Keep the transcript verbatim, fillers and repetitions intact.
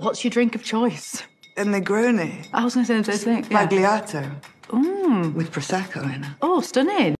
What's your drink of choice? A Negroni. I was going to say the same thing. Yeah. Spagliato. Mm. With Prosecco in it. Oh, stunning.